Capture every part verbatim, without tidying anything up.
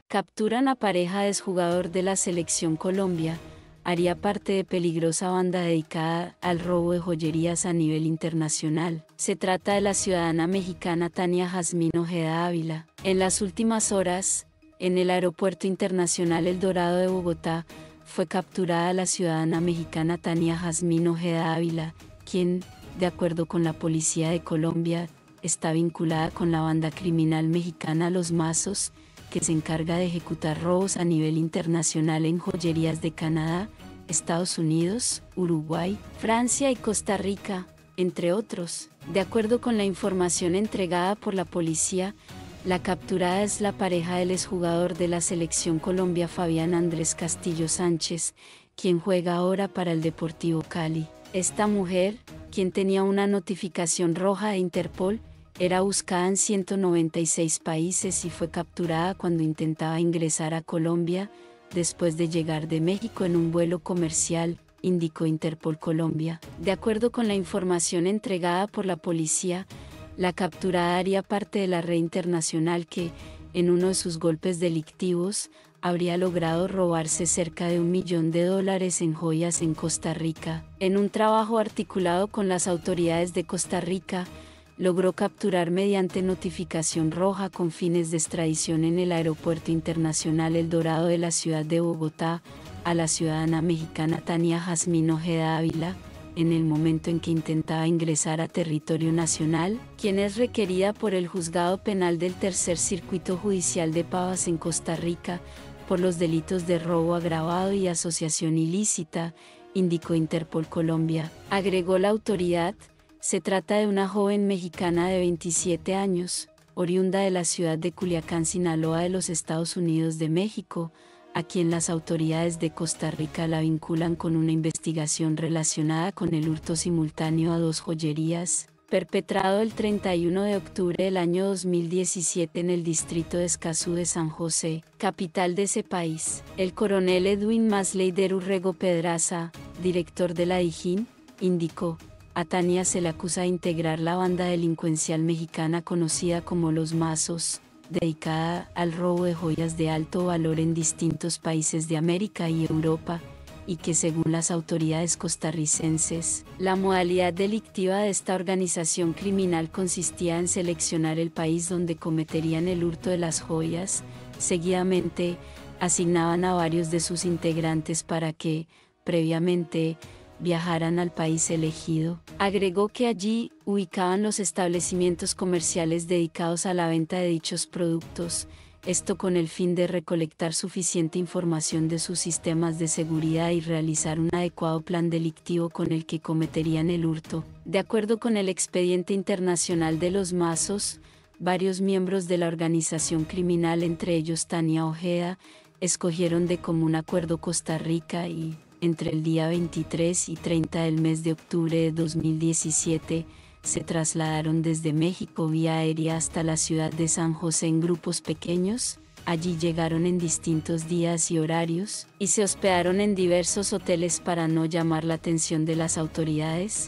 Capturan a pareja de exjugador de la Selección Colombia. Haría parte de peligrosa banda dedicada al robo de joyerías a nivel internacional. Se trata de la ciudadana mexicana Tania Jazmín Ojeda Ávila. En las últimas horas, en el Aeropuerto Internacional El Dorado de Bogotá, fue capturada la ciudadana mexicana Tania Jazmín Ojeda Ávila, quien, de acuerdo con la Policía de Colombia, está vinculada con la banda criminal mexicana Los Mazos, que se encarga de ejecutar robos a nivel internacional en joyerías de Canadá, Estados Unidos, Uruguay, Francia y Costa Rica, entre otros. De acuerdo con la información entregada por la policía, la capturada es la pareja del exjugador de la Selección Colombia Fabián Andrés Castillo Sánchez, quien juega ahora para el Deportivo Cali. Esta mujer, quien tenía una notificación roja de Interpol, era buscada en ciento noventa y seis países y fue capturada cuando intentaba ingresar a Colombia, después de llegar de México en un vuelo comercial, indicó Interpol Colombia. De acuerdo con la información entregada por la policía, la capturada haría parte de la red internacional que, en uno de sus golpes delictivos, habría logrado robarse cerca de un millón de dólares en joyas en Costa Rica. En un trabajo articulado con las autoridades de Costa Rica, logró capturar mediante notificación roja con fines de extradición en el Aeropuerto Internacional El Dorado de la ciudad de Bogotá a la ciudadana mexicana Tania Jazmín Ojeda Ávila, en el momento en que intentaba ingresar a territorio nacional, quien es requerida por el Juzgado Penal del Tercer Circuito Judicial de Pavas en Costa Rica, por los delitos de robo agravado y asociación ilícita, indicó Interpol Colombia. Agregó la autoridad: se trata de una joven mexicana de veintisiete años, oriunda de la ciudad de Culiacán, Sinaloa de los Estados Unidos de México, a quien las autoridades de Costa Rica la vinculan con una investigación relacionada con el hurto simultáneo a dos joyerías, perpetrado el treinta y uno de octubre del año dos mil diecisiete en el distrito de Escazú de San José, capital de ese país. El coronel Edwin Masley Urrego Pedraza, director de la DIJÍN, indicó: a Tania se le acusa de integrar la banda delincuencial mexicana conocida como Los Mazos, dedicada al robo de joyas de alto valor en distintos países de América y Europa, y que según las autoridades costarricenses, la modalidad delictiva de esta organización criminal consistía en seleccionar el país donde cometerían el hurto de las joyas. Seguidamente, asignaban a varios de sus integrantes para que, previamente, viajaran al país elegido. Agregó que allí ubicaban los establecimientos comerciales dedicados a la venta de dichos productos, esto con el fin de recolectar suficiente información de sus sistemas de seguridad y realizar un adecuado plan delictivo con el que cometerían el hurto. De acuerdo con el expediente internacional de Los Mazos, varios miembros de la organización criminal, entre ellos Tania Ojeda, escogieron de común acuerdo Costa Rica y, entre el día veintitrés y treinta del mes de octubre de dos mil diecisiete, se trasladaron desde México vía aérea hasta la ciudad de San José en grupos pequeños. Allí llegaron en distintos días y horarios, y se hospedaron en diversos hoteles para no llamar la atención de las autoridades.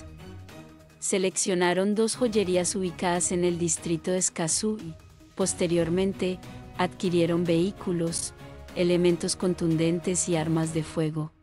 Seleccionaron dos joyerías ubicadas en el distrito de Escazú y, posteriormente, adquirieron vehículos, elementos contundentes y armas de fuego.